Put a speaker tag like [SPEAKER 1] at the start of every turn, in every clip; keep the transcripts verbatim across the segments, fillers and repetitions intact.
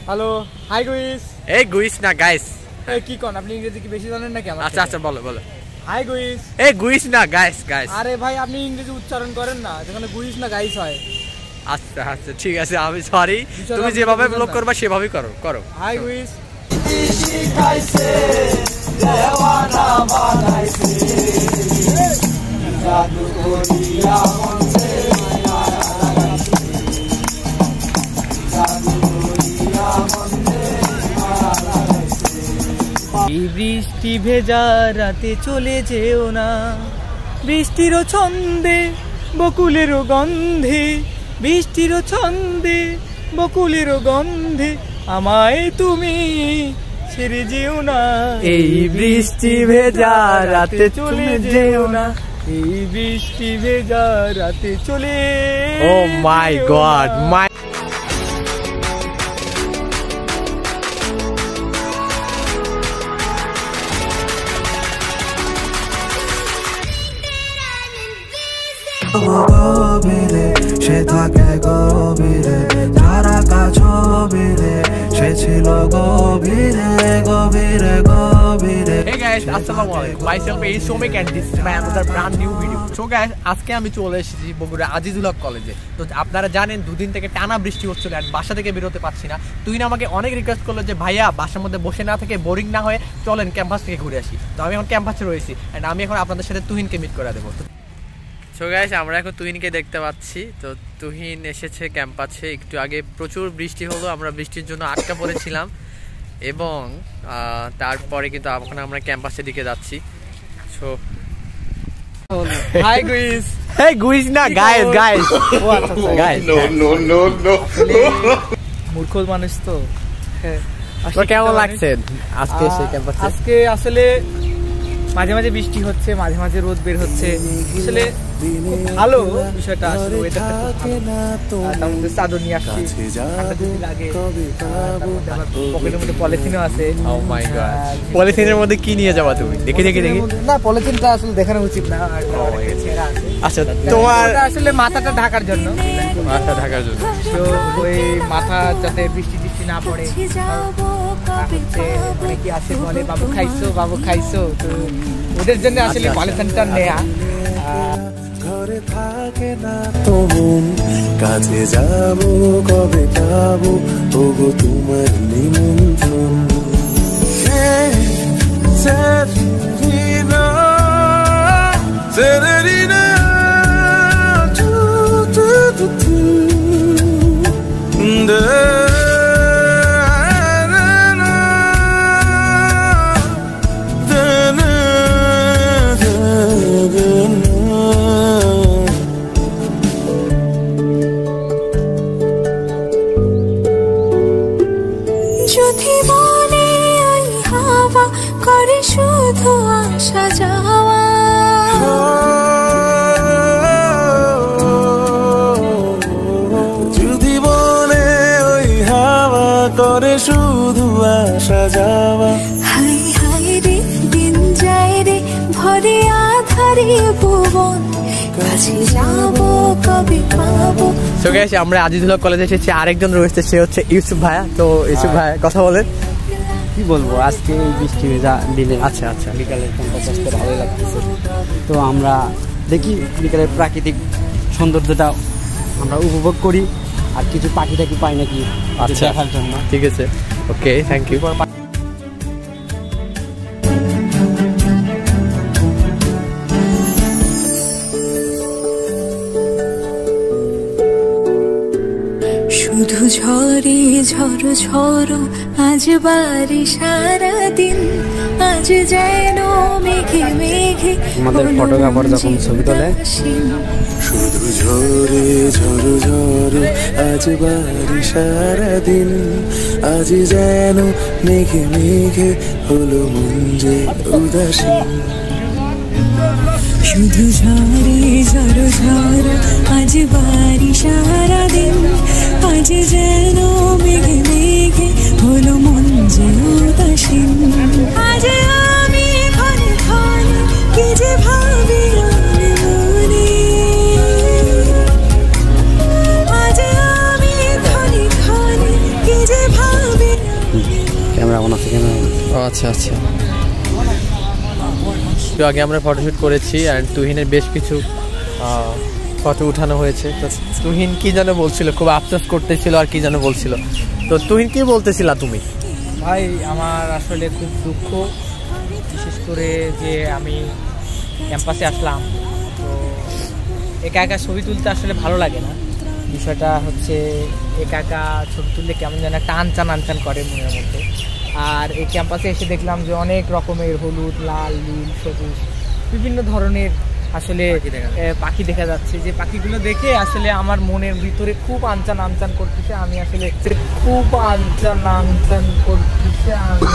[SPEAKER 1] Hello hi guys.
[SPEAKER 2] এই guys না guys.
[SPEAKER 1] এই কি কোন আপনি ইংরেজি কি বেশি জানেন নাকি আমার?
[SPEAKER 2] আচ্ছা আচ্ছা বলো বলো।
[SPEAKER 1] Hi guys.
[SPEAKER 2] এই গুইস না গাইস গাইস।
[SPEAKER 1] আরে ভাই আপনি ইংরেজি উচ্চারণ করেন না, যেখানে গুইস না গাইস হয়।
[SPEAKER 2] আচ্ছা আচ্ছা ঠিক আছে, আমি সরি, তুমি যেভাবে ব্লগ করবা সেভাবেই করো করো।
[SPEAKER 1] Hi guys.
[SPEAKER 3] শিখাইছে দেওয়ানা বানাইছে জাদু করিয়া মনে মায়া লাগাইছে জাদু করিয়া মনে মায়া লাগাইছে।
[SPEAKER 1] এই বৃষ্টি ভেজা রাতে চলে যেও না, বৃষ্টিরও ছন্দে বকুলেরও গন্ধে, বৃষ্টিরও ছন্দে বকুলেরও গন্ধে আমায় তুমি ছেড়ে যেও না।
[SPEAKER 2] এই বৃষ্টি ভেজা রাতে চলে যেও না,
[SPEAKER 1] এই বৃষ্টি ভেজা রাতে চলে।
[SPEAKER 2] Oh my god my.
[SPEAKER 3] গভীরে সে থাকে গভীরে, যারা কাছবিরে সে ছিল গভীরে গভীরে গভীরে।
[SPEAKER 2] Hey guys, আসসালামু আলাইকুম। Myself is Somik and this is my another brand new video. So guys, আজকে আমি চলে এসেছি বগুড়া আজিজুল হক কলেজে। তো আপনারা জানেন দুদিন থেকে টানা বৃষ্টি হচ্ছিল আর বাসা থেকে বেরোতে পারছি না। তুই না আমাকে অনেক রিকোয়েস্ট করলো যে ভাইয়া বাসার মধ্যে বসে না থেকে বোরিং না হয়ে চলেন ক্যাম্পাস থেকে ঘুরে আসি। তো আমি এখন ক্যাম্পাসে রয়েছি এন্ড আমি এখন আপনাদের সাথে তুহিনকে মিট করে দেবো। সো গাইস, আমরা এখন তুহিনকে দেখতে পাচ্ছি। তো তুহিন এসেছে ক্যাম্পাসে। একটু আগে প্রচুর বৃষ্টি হলো, আমরা বৃষ্টির জন্য আটকা পড়েছিলাম এবং তারপরে কিন্তু এখন আমরা ক্যাম্পাসের দিকে যাচ্ছি। So
[SPEAKER 1] high গুইস।
[SPEAKER 2] হেই গুইস না গাইস গাইস।
[SPEAKER 1] ও আচ্ছা
[SPEAKER 2] guys
[SPEAKER 3] no no no no.
[SPEAKER 1] মূর্খ মানুষ তো। হ্যাঁ,
[SPEAKER 2] তো কেমন লাগছে আজকে এসে ক্যাম্পাসে?
[SPEAKER 1] আজকে আসলে মাঝে মাঝে বৃষ্টি হচ্ছে, মাঝে মাঝে রোদ বের হচ্ছে। আসলে খুব ভালো বিষয়টা, আসলে ওয়েদারটা খুব ভালো। তার মধ্যে চাদর নিয়ে আসছি, ঠান্ডা যদি লাগে। পকেটের মধ্যে পলিথিনও আছে।
[SPEAKER 2] ও মাই গড, পলিথিনের মধ্যে কি নিয়ে যাবা তুমি? দেখে দেখে দেখে
[SPEAKER 1] না, পলিথিনটা আসলে দেখানো উচিত না।
[SPEAKER 2] আচ্ছা, তোমার
[SPEAKER 1] আসলে মাথাটা ঢাকার জন্য,
[SPEAKER 2] মাথা ঢাকার জন্য।
[SPEAKER 1] তো ওই মাথা যাতে বৃষ্টি টিষ্টি না পড়ে। অনেকে আসে বলে বাবু খাইছো বাবু খাইছো, তো ওদের জন্য আসলে পলিথিনটা নেয়া।
[SPEAKER 3] ঘরে থাকে না তোমন, কাছে যাবো কবে পাবো ওগো তোমার নিমন্ত্রণ। সেরিনা সেরিনা টু টু টু টু দে।
[SPEAKER 4] যদি মনে ওই হাওয়া করে শুধু আসা যাওয়া,
[SPEAKER 3] যদি বলে ওই হাওয়া করে শুধু আসা যাওয়া।
[SPEAKER 4] হাই হাই রে দিন যায় রে ভরে আধারে ভুবন, কাছে যাবো কবে পাবো।
[SPEAKER 2] সো গাইস, আমরা আজিজুল হক কলেজে এসেছি। আরেকজন রয়েছে, সে হচ্ছে ইউসুফ ভাইয়া। তো ইউসুফ ভাই কথা বলেন।
[SPEAKER 5] কি বলবো, আজকে এই বৃষ্টি ভেজা দিনে
[SPEAKER 2] আচ্ছা আচ্ছা
[SPEAKER 5] বিকালের ক্যাম্পাস আসতে ভালোই লাগতেছে। তো আমরা দেখি বিকালের প্রাকৃতিক সৌন্দর্যটা আমরা উপভোগ করি, আর কিছু পাখি টাকি পাই নাকি
[SPEAKER 2] আচ্ছা
[SPEAKER 5] দেখার জন্য।
[SPEAKER 2] ঠিক আছে, ওকে, থ্যাংক ইউ।
[SPEAKER 4] শুধু ঝরে ঝড়ো ঝড়ো আজ বাড়ি সারাদিন, আজ যেন মেঘে মেঘে
[SPEAKER 5] আমাদের ফটোগ্রাফার যখন ছবি তোলে,
[SPEAKER 3] শুধু ঝরে ঝড়ো ঝড়ো আজ বাড়ি সারাদিন, আজ যেন মেঘে মেঘে হলো মন যে উদাসীন।
[SPEAKER 4] শুধু ঝরে ঝড়ো ঝড়ো আজ বাড়ি সারাদিন, আজ যেন মেঘে মেঘে হলো মন যে উদাসীন। আজ আমি ঘরে ঘরে কি যে ভাবি মনে মনে, আজ আমি ঘরে ঘরে কি যে ভাবি
[SPEAKER 5] ডাউন আছে কেন।
[SPEAKER 2] ও আচ্ছা আচ্ছা। তো আগে আমরা ফটোশ্যুট করেছি অ্যান্ড তুহিনের বেশ কিছু ফটো উঠানো হয়েছে। তো তুহিন কি যেন বলছিল, খুব আফসোস করতেছিল আর কি যেন বলছিল। তো তুহিন কি বলতেছিলা তুমি?
[SPEAKER 1] ভাই আমার আসলে খুব দুঃখ, বিশেষ করে যে আমি ক্যাম্পাসে আসলাম তো একা একা ছবি তুলতে আসলে ভালো লাগে না। বিষয়টা হচ্ছে একা একা ছবি তুললে কেমন যেন একটা আনচান আনচান করে মনের মধ্যে। আর এই ক্যাম্পাসে এসে দেখলাম যে অনেক রকমের হলুদ, লাল, নীল, সবুজ বিভিন্ন ধরনের আসলে পাখি দেখা যাচ্ছে। যে পাখিগুলো দেখে আসলে আমার মনের ভিতরে খুব আনচান আনচান করতেছে। আমি আসলে খুব আনচান আনচান করতেছে আমি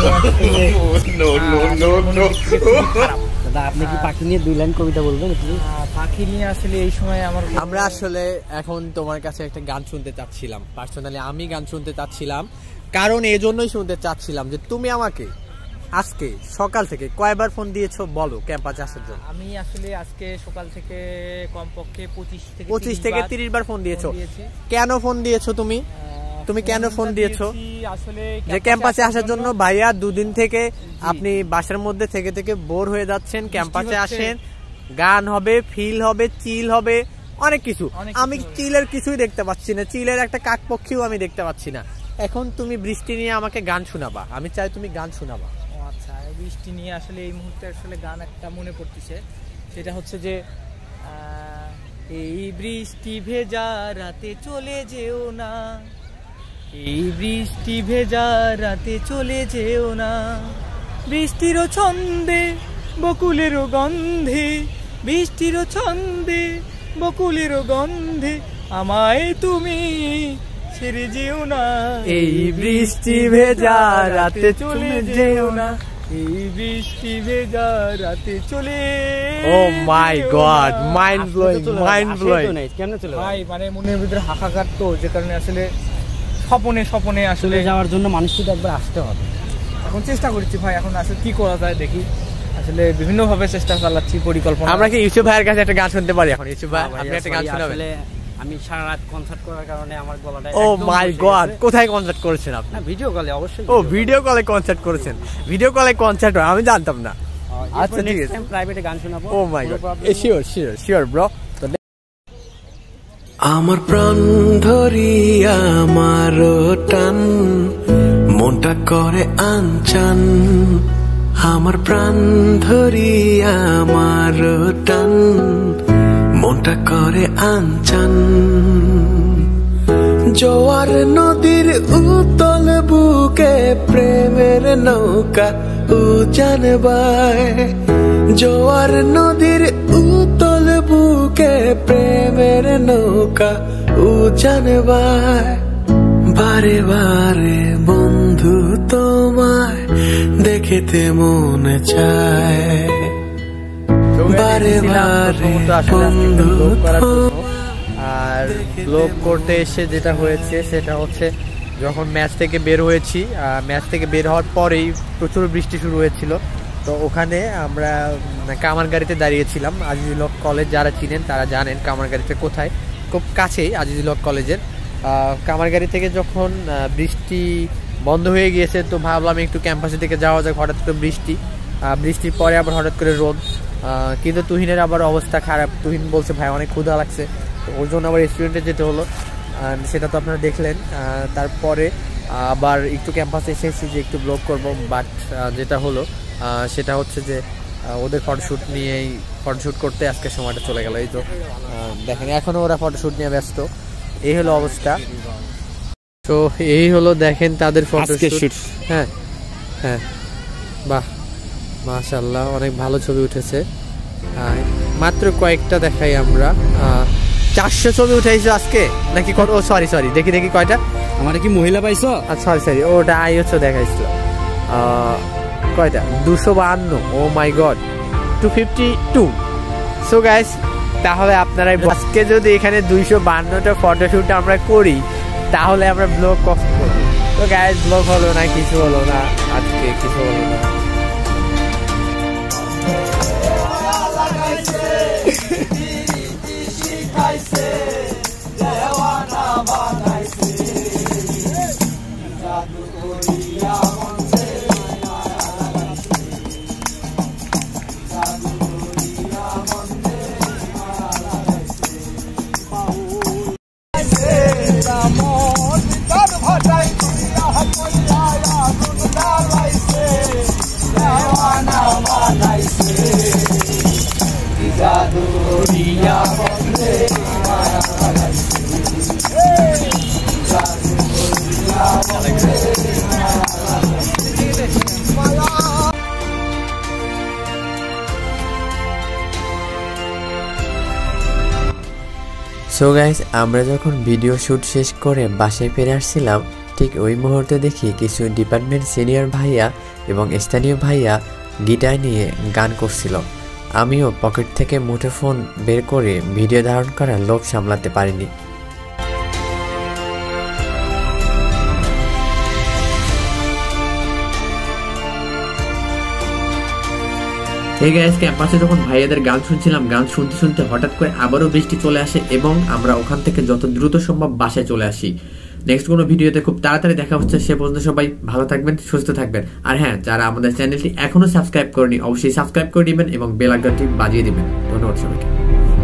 [SPEAKER 5] দাদা আপনি কি পাখি নিয়ে দুই লাইন কবিতা বলবেন?
[SPEAKER 1] পাখি নিয়ে আসলে এই সময় আমার
[SPEAKER 2] আমরা আসলে এখন তোমার কাছে একটা গান শুনতে চাচ্ছিলাম। পার্সোনালি আমি গান শুনতে চাচ্ছিলাম, কারণ এই জন্যই শুনতে চাচ্ছিলাম যে তুমি আমাকে আজকে সকাল থেকে কয়বার ফোন দিয়েছো বলো ক্যাম্পাসে আসার জন্য?
[SPEAKER 1] আমি আসলে আজকে সকাল থেকে কমপক্ষে পঁচিশ থেকে
[SPEAKER 2] পঁচিশ থেকে তিরিশ বার ফোন দিয়েছো। কেন ফোন দিয়েছো তুমি? তুমি কেন ফোন দিয়েছো?
[SPEAKER 1] আসলে
[SPEAKER 2] যে ক্যাম্পাসে আসার জন্য। ভাইয়া দুদিন থেকে আপনি বাসার মধ্যে থেকে থেকে বোর হয়ে যাচ্ছেন, ক্যাম্পাসে আসেন, গান হবে, ফিল হবে, চিল হবে, অনেক কিছু। আমি চিলের কিছুই দেখতে পাচ্ছি না, চিলের একটা কাকপক্ষীও আমি দেখতে পাচ্ছি না। এখন তুমি বৃষ্টি নিয়ে আমাকে গান শোনাবা, আমি চাই তুমি গান শোনাবা।
[SPEAKER 1] আচ্ছা, বৃষ্টি নিয়ে আসলে এই মুহূর্তে আসলে গান একটা মনে পড়তেছে, সেটা হচ্ছে যে এই বৃষ্টি ভেজা রাতে চলে যেও না, এই বৃষ্টি ভেজা রাতে চলে যেও না, বৃষ্টির ছন্দে বকুলের গন্ধে, বৃষ্টির ছন্দে বকুলের গন্ধে আমায় তুমি ছেড়ে যেও না,
[SPEAKER 2] এই বৃষ্টি ভেজা রাতে চলে যেও না,
[SPEAKER 1] এই বৃষ্টি ভেজা রাতে চলে।
[SPEAKER 2] Oh my god, mind blowing, mind blowing.
[SPEAKER 5] কেমনে চলে
[SPEAKER 1] ভাই মানে মনের ভিতরে হাহাকার, তো যে কারণে আসলে স্বপনে স্বপনে আসলে
[SPEAKER 5] যাওয়ার জন্য মানুষকে তো একবার আসতে হবে।
[SPEAKER 1] এখন চেষ্টা করছি ভাই, এখন আসলে কি করা যায় দেখি, আসলে বিভিন্ন ভাবে চেষ্টা চালাচ্ছি, পরিকল্পনা।
[SPEAKER 2] আমরা কি ইউসুফ ভাইয়ের কাছে একটা গান শুনতে পারি এখন? ইউসুফ ভাই আপনি একটা গান শোনাবেন?
[SPEAKER 5] আমি সারা রাত কনসার্ট করার কারণে আমার গলাটা।
[SPEAKER 2] ও মাই গড, কোথায় কনসার্ট করেছেন আপনি?
[SPEAKER 5] ভিডিও কলে অবশ্যই।
[SPEAKER 2] ও ভিডিও কলে কনসার্ট করেছেন, ভিডিও কলে কনসার্ট হয় আমি জানতাম না। আচ্ছা ঠিক আছে,
[SPEAKER 5] প্রাইভেটে গান শোনাবো।
[SPEAKER 2] Oh my god, sure sure sure bro.
[SPEAKER 3] আমার প্রাণ ধরি আমার টান, মনটা করে আনচান, আমার প্রাণ ধরি আমার টান, মনটা করে আনচান, জোয়ার নদীর উতল বুকে প্রেমের নৌকা উজান বায়, জোয়ার নদীর উতল বুকে প্রেমের নৌকা উজান বায়, বারে বারে বন্ধু তোমায় দেখিতে মনে চায়, বারে বারে বন্ধু।
[SPEAKER 2] আর ব্লগ করতে এসে যেটা হয়েছে সেটা হচ্ছে যখন ম্যাচ থেকে বের হয়েছি, ম্যাচ থেকে বের হওয়ার পরেই প্রচুর বৃষ্টি শুরু হয়েছিল। তো ওখানে আমরা কামারগাড়িতে দাঁড়িয়েছিলাম। আজিজুল হক কলেজ যারা চিনেন তারা জানেন কামারগাড়িতে কোথায়, খুব কাছেই আজিজুল হক কলেজের। কামারগাড়ি থেকে যখন বৃষ্টি বন্ধ হয়ে গিয়েছে তো ভাবলাম একটু ক্যাম্পাসের দিকে যাওয়া যাক। হঠাৎ করে বৃষ্টি, বৃষ্টির পরে আবার হঠাৎ করে রোদ, কিন্তু তুহিনের আবার অবস্থা খারাপ। তুহিন বলছে ভাই অনেক ক্ষুধা লাগছে, তো ওর জন্য আবার রেস্টুরেন্টে যেতে হলো, সেটা তো আপনারা দেখলেন। তারপরে আবার একটু ক্যাম্পাসে এসেছি যে একটু ব্লগ করব, বাট যেটা হলো সেটা হচ্ছে যে ওদের ফটোশ্যুট নিয়েই ফটোশ্যুট করতে আজকে সময়টা চলে গেল। এই তো দেখেন এখনও ওরা ফটোশ্যুট নিয়ে ব্যস্ত, এই হলো অবস্থা। তো এই হলো দেখেন তাদের ফটোশ্যুট। হ্যাঁ হ্যাঁ, বাহ মাশাআল্লাহ, অনেক ভালো ছবি উঠেছে। মাত্র কয়েকটা দেখাই আমরা। চারশো ছবি উঠেছে আজকে নাকি? ও সরি সরি দেখি দেখি কয়টা
[SPEAKER 5] আমার কি মহিলা পাইছো?
[SPEAKER 2] সরি সরি ওটা আই হচ্ছে দেখাইছিল কয়টা, দুশো বাহান্ন। Oh my god, two fifty two. So guys, তাহলে আপনারা আজকে যদি এখানে দুইশো বাহান্নটা ফটোশ্যুট আমরা করি তাহলে আমরা ব্লগ কষ্ট করবো। তো গাইস ব্লগ হলো না, কিছু হলো না, আজকে কিছু হলো না।
[SPEAKER 6] সো গাইস, আমরা যখন ভিডিও শ্যুট শেষ করে বাসায় ফিরে আসছিলাম, ঠিক ওই মুহূর্তে দেখি কিছু ডিপার্টমেন্ট সিনিয়র ভাইয়া এবং স্থানীয় ভাইয়া গিটার নিয়ে গান করছিল। আমিও পকেট থেকে মুঠোফোন বের করে ভিডিও ধারণ করার লোভ সামলাতে পারিনি।
[SPEAKER 2] এই গাইস, ক্যাম্পাসে যখন ভাইয়াদের গান শুনছিলাম, গান শুনতে শুনতে হঠাৎ করে আবারও বৃষ্টি চলে আসে এবং আমরা ওখান থেকে যত দ্রুত সম্ভব বাসায় চলে আসি। নেক্সট কোনো ভিডিওতে খুব তাড়াতাড়ি দেখা হচ্ছে। সে পর্যন্ত সবাই ভালো থাকবেন, সুস্থ থাকবেন। আর হ্যাঁ, যারা আমাদের চ্যানেলটি এখনো সাবস্ক্রাইব করেনি অবশ্যই সাবস্ক্রাইব করে দিবেন এবং বেল আইকনটি বাজিয়ে দিবেন। ধন্যবাদ সবাইকে।